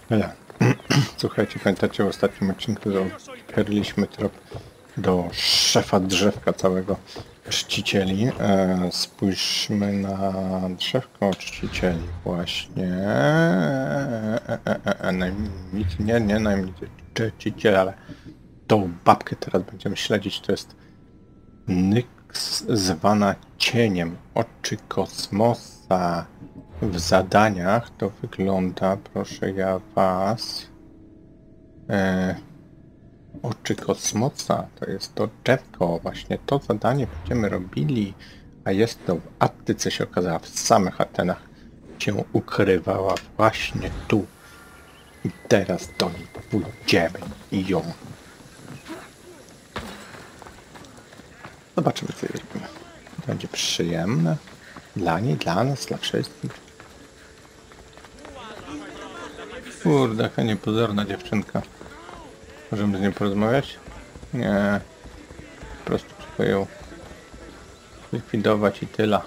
Tyle. Słuchajcie, pamiętacie w ostatnim odcinku odkryliśmy trop do szefa drzewka całego czcicieli. Spójrzmy na drzewko czcicieli właśnie. Najemnicy, nie najemnicy, czciciele, ale tą babkę teraz będziemy śledzić. To jest Nyx zwana cieniem, oczy kosmosa. W zadaniach to wygląda, proszę ja was, oczy kosmosa, to jest to drzewko, właśnie to zadanie będziemy robili, a jest to w Attyce, się okazała, w samych Atenach się ukrywała właśnie tu. I teraz do niej pójdziemy i ją zobaczymy, co zrobimy. To będzie przyjemne dla niej, dla nas, dla wszystkich. Kurde, jaka niepozorna dziewczynka. Możemy z nią porozmawiać? Nie. Po prostu trzeba ją likwidować i tyle.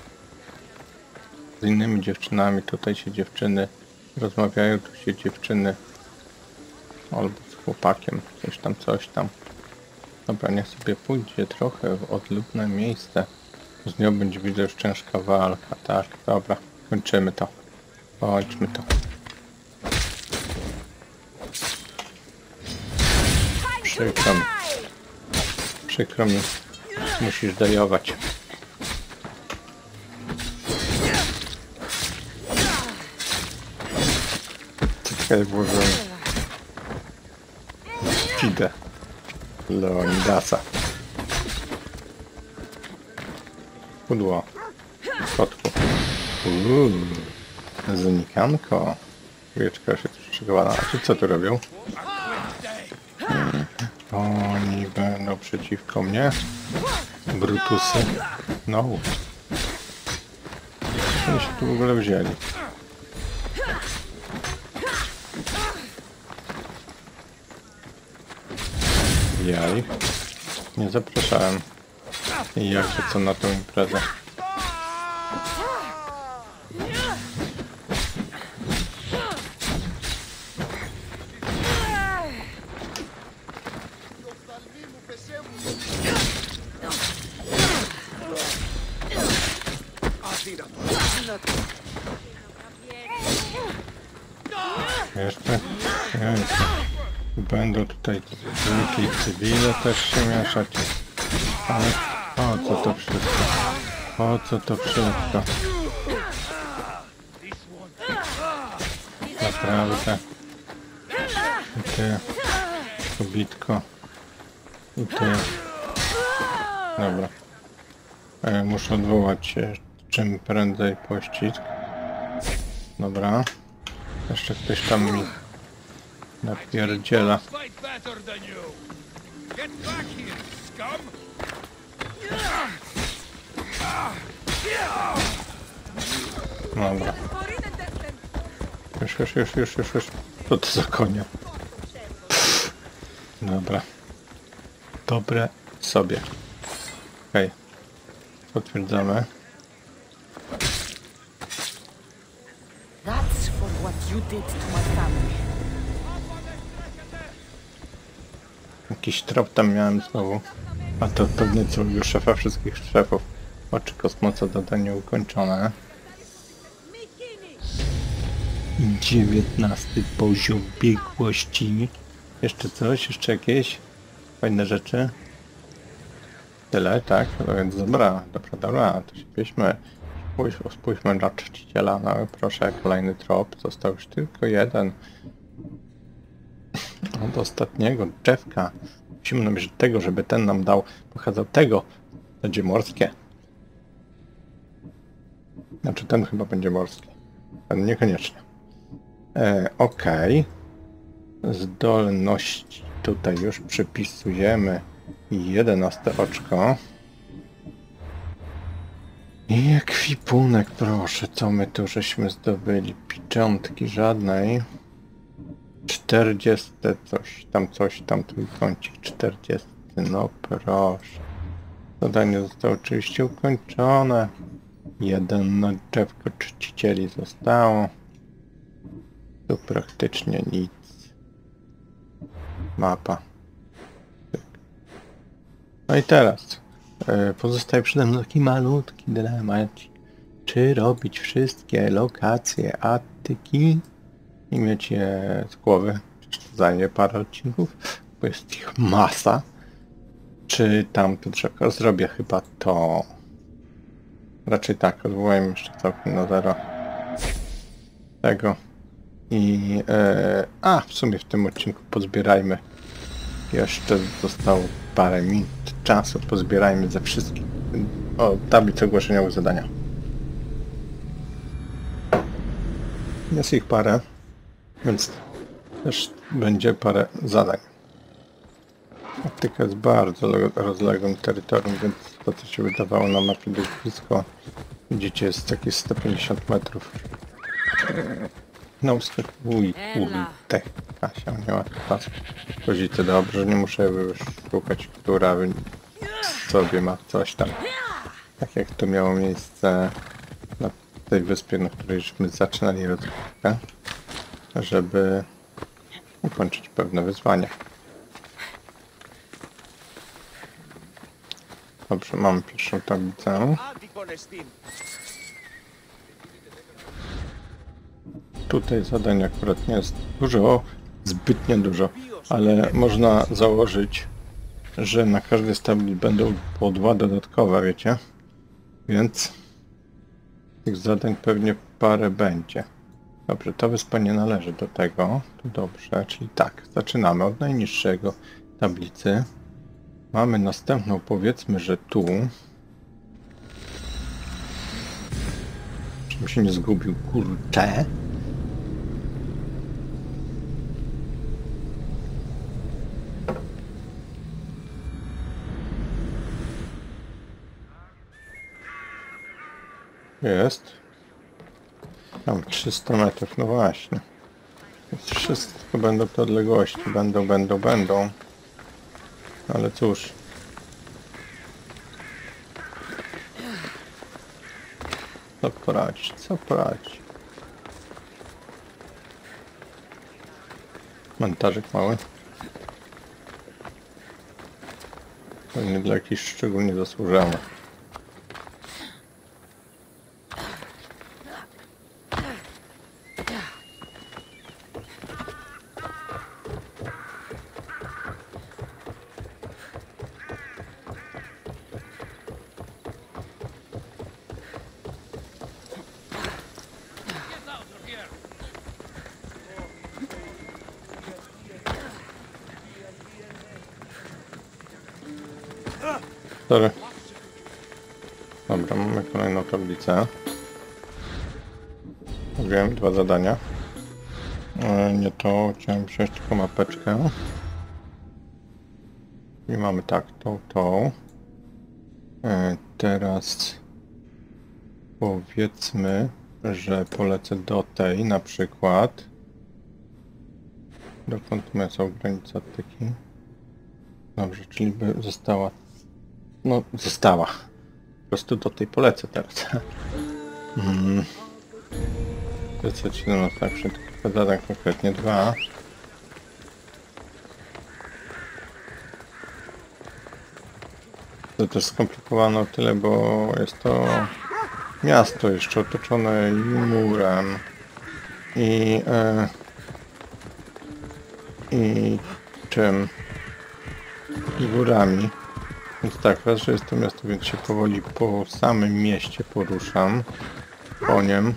Z innymi dziewczynami tutaj się dziewczyny rozmawiają, tu się dziewczyny albo z chłopakiem, coś tam. Dobra, niech sobie pójdzie trochę w odludne miejsce. Z nią będzie, widzę, już ciężka walka. Tak, dobra, kończymy to. Kończmy to. Przykro mi. Musisz dajować. Czekaj, włożyłem. Idę. Leonidasa. Pudło. Kotku. Znikanko. Wieczka się tu przygotowana. A co tu robią? Oni będą przeciwko mnie. Brutusy. No. Oni się tu w ogóle wzięli. Ja ich nie zapraszałem. I jakby co na tą imprezę. Jeszcze? Będą tutaj zwykli cywile też się mieszać. Ale po co to wszystko? Po co to wszystko? Naprawdę. I ty, kobitko. I ty. Dobra. Muszę odwołać się czym prędzej pościg. Dobra. Jeszcze ktoś tam mi napierdziela. Dobra. Już. Co to za konia? Dobra. Dobre sobie. Okej. Potwierdzamy. That's for what you did to my family. Jakiś trop tam miałem znowu. A to pewnie co już szefa wszystkich szefów. Oczy kosmosa, zadanie ukończone. 19 poziom biegłości. Jeszcze coś? Jeszcze jakieś fajne rzeczy? Tyle, tak? No więc dobra. To się pieśmy. Spójrzmy na czciciela. No proszę, kolejny trop. Został już tylko jeden. Od ostatniego drzewka. Musimy namierzyć tego, żeby ten nam dał, pokazał tego. Będzie morskie. Znaczy ten chyba będzie morski. Ten niekoniecznie. Okej. Zdolności tutaj już przypisujemy 11 oczko. I ekwipunek, proszę, co my tu żeśmy zdobyli? Pieczątki żadnej. 40, coś tam, trójkącik 40, no proszę. Zadanie zostało oczywiście ukończone. Jeden na drzewko czcicieli zostało. Tu praktycznie nic. Mapa. No i teraz pozostaje przede mną taki malutki dylemat. Czy robić wszystkie lokacje Attyki i mieć je z głowy? Czy to zajmie parę odcinków, bo jest ich masa. Czy tam zrobię chyba to. Raczej tak, odwołajmy jeszcze całkiem na zero tego. I w sumie w tym odcinku pozbierajmy. Jeszcze zostało parę minut czasu. Pozbierajmy ze wszystkich tablic ogłoszeniowych zadania. Jest ich parę, więc też będzie parę zadań. Attyka jest bardzo rozległym terytorium, więc to, co się wydawało na mapie dość blisko, widzicie, jest jakieś 150 metrów. No uskakuj, kurde. Kasia, nie ma czasu. Chodzicie dobrze, nie muszę już szukać, która sobie ma coś tam. Tak jak to miało miejsce na tej wyspie, na której żeśmy zaczynali rozgrywkę, żeby ukończyć pewne wyzwania. Dobrze, mamy pierwszą tablicę. Tutaj zadań akurat nie jest dużo, zbytnio dużo, ale można założyć, że na każdej z tablic będą po 2 dodatkowe, wiecie? Więc tych zadań pewnie parę będzie. Dobrze, ta wyspa nie należy do tego. To dobrze, czyli tak, zaczynamy od najniższego tablicy. Mamy następną, powiedzmy, że tu. Żebym się nie zgubił, kurczę. Jest. Tam 300 metrów, no właśnie. Więc wszystko będą te odległości. Będą. Ale cóż. Co poradzić? Montażyk mały. Pewnie dla jakichś szczególnie zasłużony. Sorry. Dobra, mamy kolejną tablicę. Zrobiłem 2 zadania. Nie to, chciałem wziąć tylko mapeczkę. I mamy tak, tą. Teraz powiedzmy, że polecę do tej na przykład. Dokąd są granice Attyki? Dobrze, czyli by została. No, została. Po prostu do tej polecę teraz. Wycofać na tak, zadań konkretnie 2. To też skomplikowane o tyle, bo jest to miasto jeszcze otoczone i murem i czym? I górami. Więc tak, raz, że jest to miasto, więc się powoli po samym mieście poruszam. Po nim.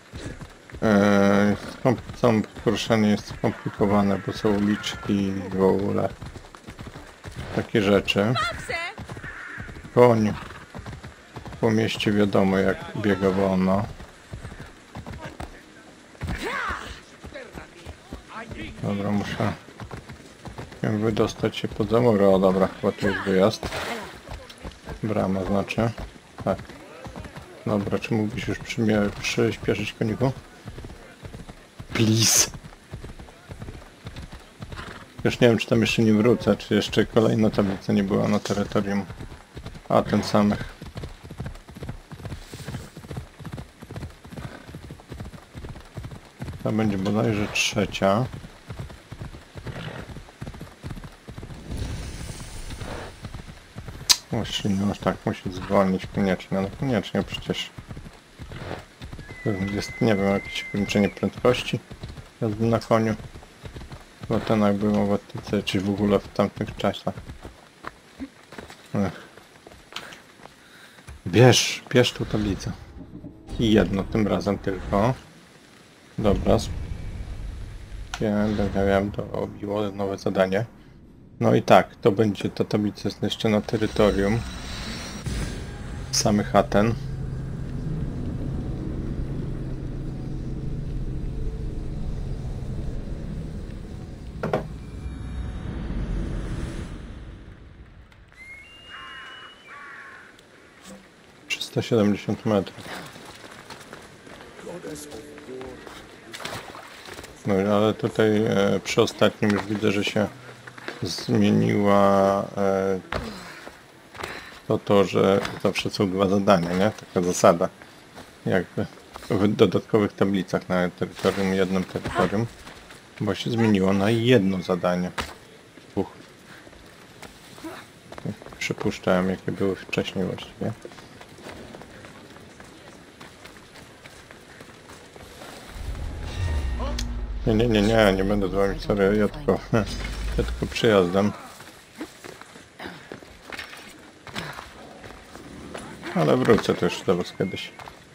Samo poruszanie jest skomplikowane, bo są uliczki i w ogóle takie rzeczy. Koń po mieście wiadomo jak biega wolno. Dobra, muszę wydostać się pod zamurę. O dobra, chyba tu jest wyjazd. Brama znaczy. Tak. Dobra, czy mógłbyś już przyspieszyć koniku? Please. Już nie wiem, czy tam jeszcze nie wrócę, czy jeszcze kolejna tablica nie była na terytorium ten samych. To będzie bodajże trzecia. Właściwie no tak musi zwolnić koniecznie, no koniecznie przecież. Jest, nie wiem, jakieś ograniczenie prędkości jazdy na koniu. Bo ten jak było w Attyce, czy w ogóle w tamtych czasach. Ech. Bierz tą tablicę. I jedno tym razem tylko. Dobra. Wiem, to obiło nowe zadanie. No i tak, to będzie, ta tablica jest jeszcze na terytorium samych Aten. To 70 metrów. No ale tutaj przy ostatnim już widzę, że się zmieniła to, że zawsze są dwa zadania, nie? Taka zasada. Jakby w dodatkowych tablicach na terytorium, jednym terytorium. Bo się zmieniło na jedno zadanie. Dwóch. Przypuszczałem, jakie były wcześniej właściwie. Nie będę z wami, sorry, ja tylko przyjazdem. Ale wrócę też do was kiedyś.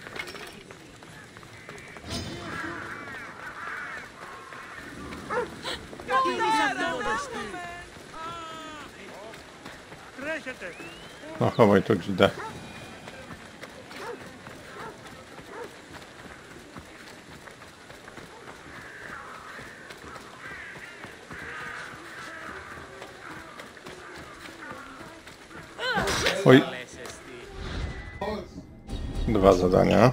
No chowaj tu dzidę. Oj. Dwa zadania.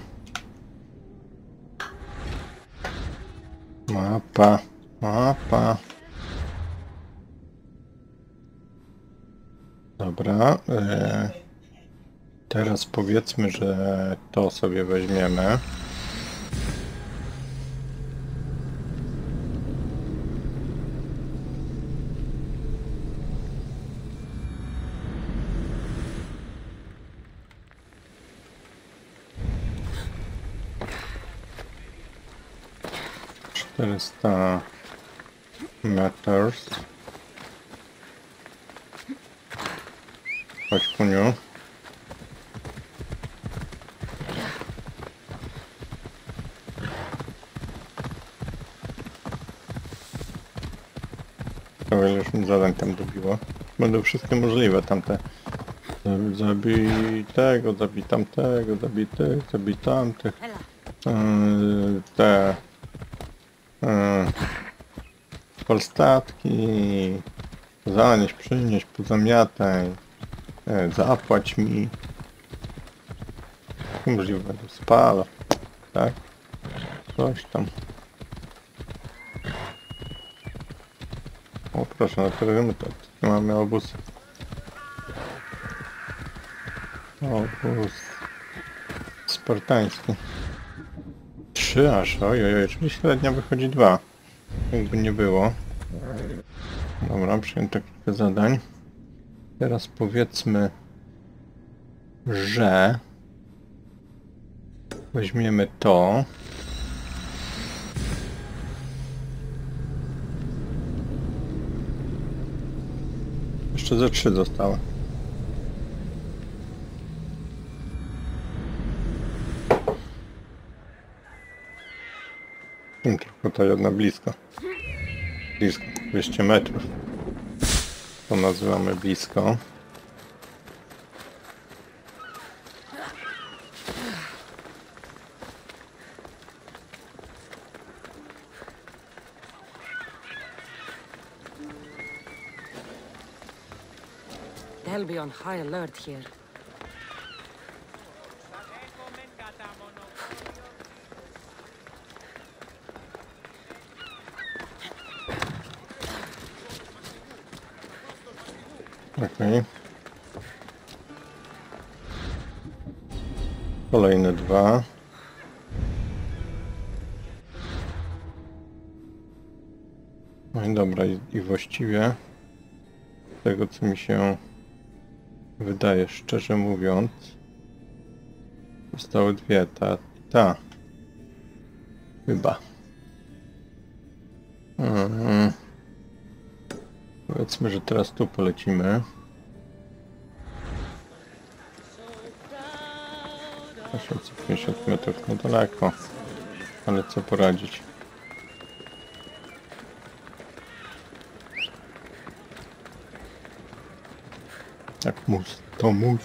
Mapa. Dobra. Teraz powiedzmy, że to sobie weźmiemy. $400 meters. Chodź, Kuniu. To wiele już mi zadań tam dobiło. Będą wszystkie możliwe tamte. Zabij tego, zabij tamtego, zabij tych, zabij tamtych. Te polstatki, zanieś, przynieś, pozamiataj, zapłać mi. Możliwe będę spala, tak? Coś tam. O proszę, no to wiemy, to mamy obóz. Obóz spartański. 3 aż, ojej, czyli średnia wychodzi 2. Jakby nie było. Dobra, przyjęto kilka zadań. Teraz powiedzmy, że weźmiemy to. Jeszcze ze 3 zostały. Tylko ta jedna blisko. Blisko, 200 metrów. To nazywamy blisko. They'll be on high alert here. Okej. Kolejne 2. No i dobra, i właściwie z tego co mi się wydaje, szczerze mówiąc, zostały dwie, ta. Chyba. Powiedzmy, że teraz tu polecimy. 850 metrów niedaleko, ale co poradzić. Jak mus, to mus.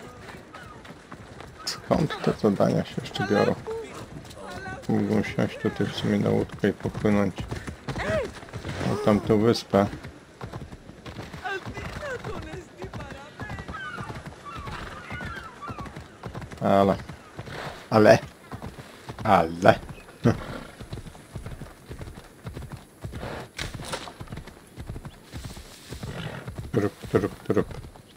Skąd te zadania się jeszcze biorą? Mógłbym siąść tutaj w sumie na łódkę i popłynąć na tamtą wyspę. Ale. Trup.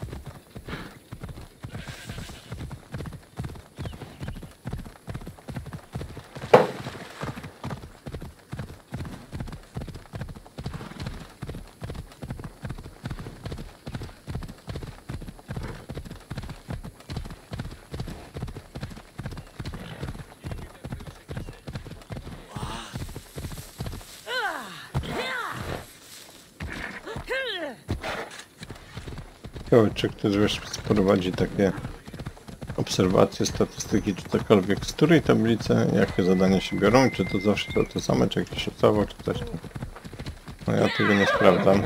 Ciekawe, czy ktoś wiesz, prowadzi takie obserwacje, statystyki, czy cokolwiek, z której tablicy, jakie zadania się biorą, czy to zawsze to same, czy jakieś szacowo, czy coś tam. No ja tego nie sprawdzam.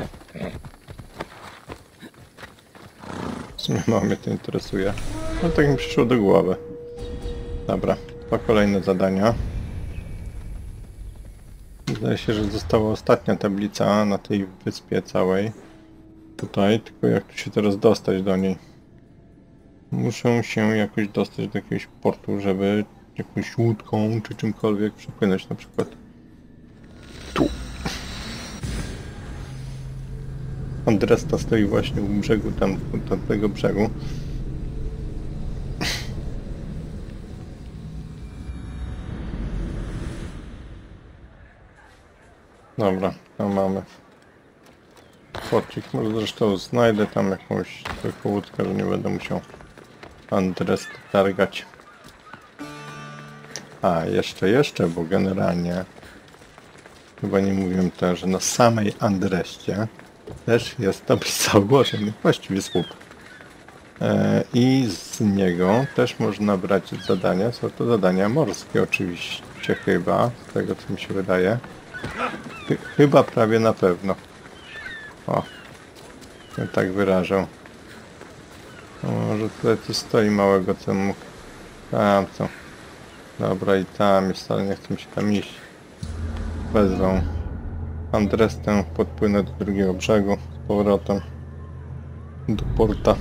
W sumie mało mnie to interesuje. No tak mi przyszło do głowy. Dobra, 2 kolejne zadania. Zdaje się, że została ostatnia tablica na tej wyspie całej. Tutaj, tylko jak tu się teraz dostać do niej? Muszę się jakoś dostać do jakiegoś portu, żeby jakąś łódką czy czymkolwiek przepłynąć, na przykład tu. Andresta stoi właśnie u brzegu, tamtego brzegu. Dobra, tam mamy porcik. Może zresztą znajdę tam jakąś taką łódkę, że nie będę musiał Andrest targać. A, jeszcze, bo generalnie chyba nie mówiłem też, że na samej Andreście też jest tablica ogłoszeń, właściwie słup. I z niego też można brać zadania, są to zadania morskie oczywiście chyba, z tego co mi się wydaje. Chyba prawie na pewno. O, ja tak wyrażę. Może tutaj coś stoi małego, co mógł... Tam co? Dobra, i tam jest, ale nie chcę mi się tam iść. Wezwą Andrestę, podpłynę do drugiego brzegu z powrotem do porta.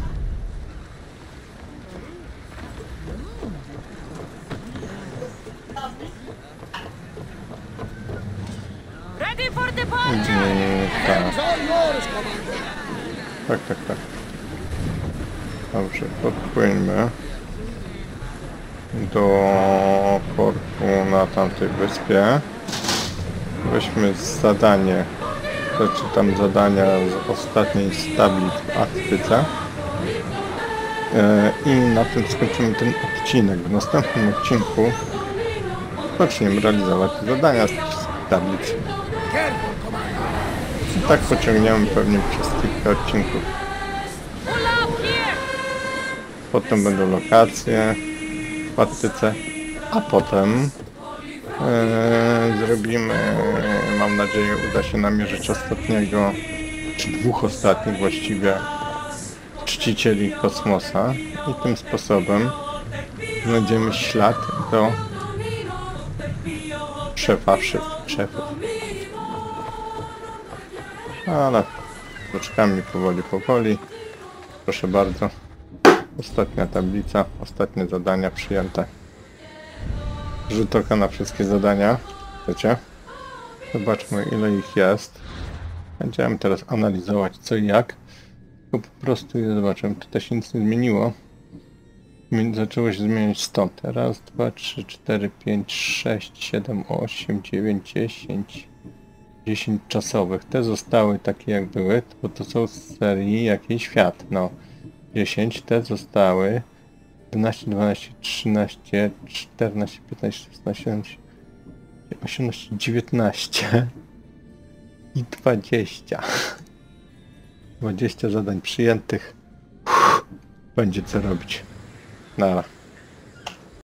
Ready for departure! Tak. Dobrze, podpłyńmy do portu na tamtej wyspie. Weźmy zadanie, przeczytam zadania z ostatniej stabii w Arktyce. I na tym skończymy ten odcinek. W następnym odcinku zaczniemy realizować zadania z tablic. I tak pociągniemy pewnie przez kilka odcinków. Potem będą lokacje w Arktyce, a potem zrobimy, mam nadzieję, uda się namierzyć ostatniego, czy 2 ostatnich właściwie, czcicieli kosmosa i tym sposobem znajdziemy ślad do szefa szefów. Ale kroczkami powoli. Proszę bardzo. Ostatnia tablica, ostatnie zadania przyjęte. Rzut oka na wszystkie zadania. Wiecie? Zobaczmy, ile ich jest. Będziemy teraz analizować co i jak. Tylko po prostu je zobaczymy. Tutaj się nic nie zmieniło. Zaczęło się zmieniać stąd. Raz, 2, 3, 4, 5, 6, 7, 8, 9, 10, 10 czasowych. Te zostały takie jak były, bo to są z serii jakiś świat. No. 10, te zostały. 11, 12, 13, 14, 15, 16, 17, 18, 19 i 20. 20 zadań przyjętych. Będzie co robić. Nara.